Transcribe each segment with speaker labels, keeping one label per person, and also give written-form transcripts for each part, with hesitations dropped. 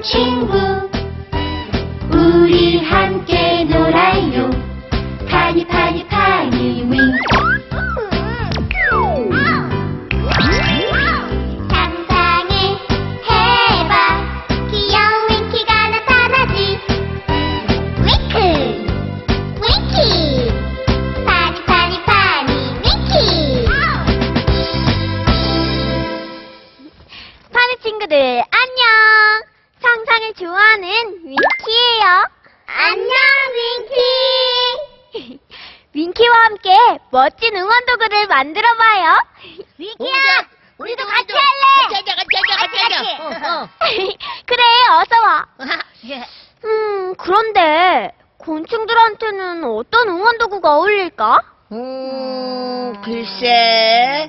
Speaker 1: 친구 우리 함께 놀아요. 파니 파니 파니 윙키. 상상을 해봐. 귀여운 윙키가 나타나지. 윙크 윙키. 파니 파니 파니 윙키.
Speaker 2: 파니 친구들 안녕. 상상을 좋아하는 윙키예요.
Speaker 1: 안녕 윙키.
Speaker 2: 윙키와 함께 멋진 응원 도구를 만들어봐요.
Speaker 1: 윙키야, 우리도 같이 할래. 같이 하자.
Speaker 2: 그래, 어서 와. 그런데 곤충들한테는 어떤 응원 도구가 어울릴까?
Speaker 3: 글쎄.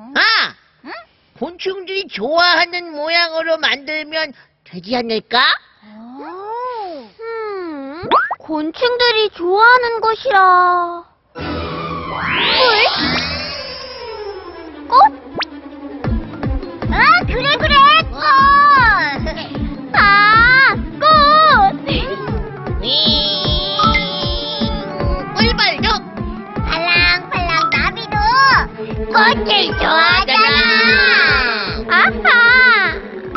Speaker 3: 곤충들이 좋아하는 모양으로 만들면 되지 않을까?
Speaker 2: 곤충들이 좋아하는 것이라. 꽃?
Speaker 1: 그래, 꽃.
Speaker 2: 꽃!
Speaker 3: 꿀벌도
Speaker 1: 팔랑팔랑 나비도 꽃을 좋아하잖아.
Speaker 2: 아하!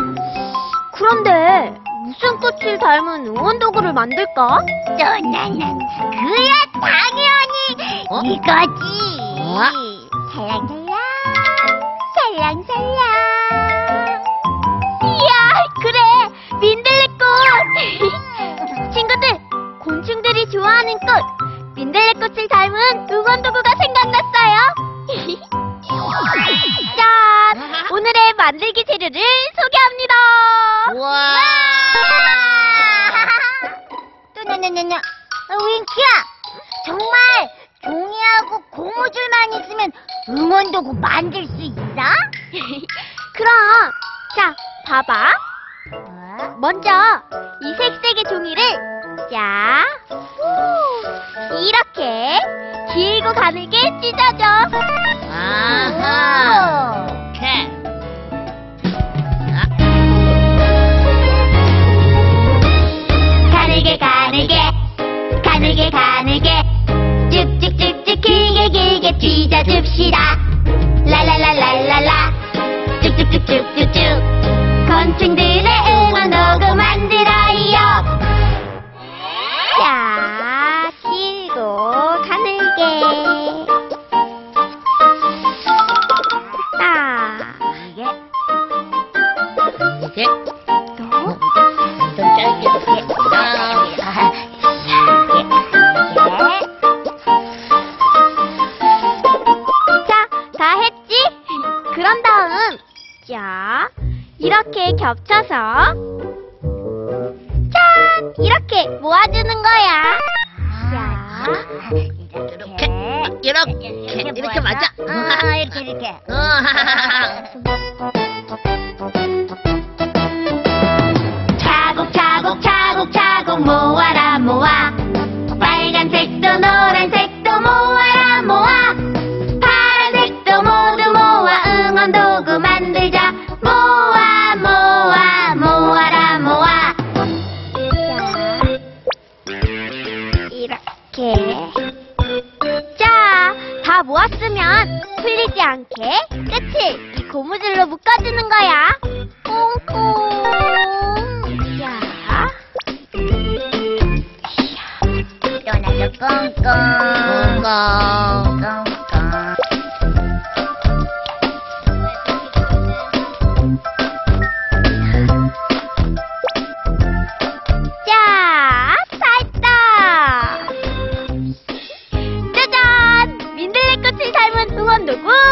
Speaker 2: 그런데 무슨 꽃을 닮은 응원 도구를 만들까?
Speaker 1: 나는 그야 당연히 이거지. 살랑살랑 살랑살랑.
Speaker 2: 이야, 그래! 민들레꽃! 친구들, 곤충들이 좋아하는 꽃, 민들레꽃을 닮은 응원 도구가 생각났어요. 짠! 오늘의 만들기 재료를 소개합니다.
Speaker 3: 우와.
Speaker 1: 윙키야, 정말 종이하고 고무줄만 있으면 응원도구 만들 수 있어?
Speaker 2: 그럼, 자, 봐봐. 먼저 이 색색의 종이를 자 이렇게 길고 가늘게 찢어줘.
Speaker 3: 아하.
Speaker 1: 가늘게 가늘게 가늘게 가늘게 쭉쭉쭉쭉 길게 길게 찢어줍시다. 랄랄랄랄랄라 쭉쭉쭉쭉쭉쭉 곤충들의 응원 도구 만들어요.
Speaker 2: 자, 길고 가늘게.
Speaker 3: 이게
Speaker 2: 또
Speaker 3: 좀 짧게.
Speaker 2: 자, 다 했지? 그런 다음, 자, 이렇게 겹쳐서, 짠! 이렇게 모아주는 거야. 자,
Speaker 3: 이렇게 맞아.
Speaker 1: 이렇게. 차곡차곡 차곡차곡 모아라 모아. 빨간색도 노란색도 모아라 모아. 파란색도 모두 모아 응원 도구 만들자. 모아 모아 모아라 모아.
Speaker 2: 이렇게. 자, 다 모았으면 풀리지 않게 끝을 이 고무줄로 묶어주는 거야. 꽁꽁. 자,
Speaker 1: 떠나서 꽁꽁 꽁꽁.
Speaker 2: 자, 다 했다. 짜잔! 민들레꽃을 닮은 응원 도구